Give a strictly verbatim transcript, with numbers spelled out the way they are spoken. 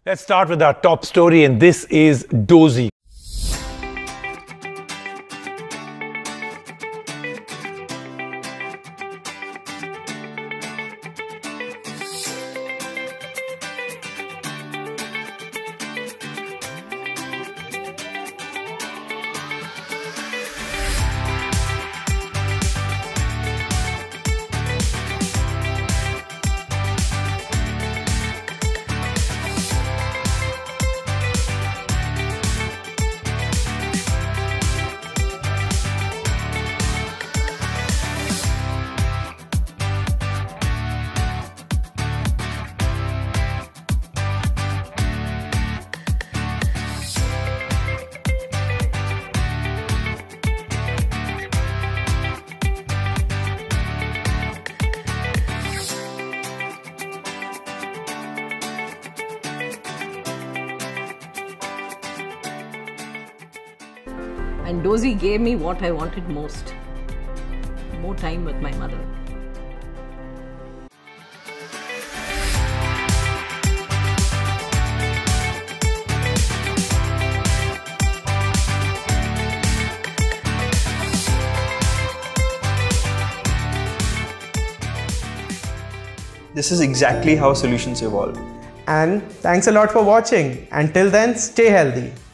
Let's start with our top story, and this is Dozee. And Dozee gave me what I wanted most, more time with my mother. This is exactly how solutions evolve. And thanks a lot for watching. Until then, stay healthy.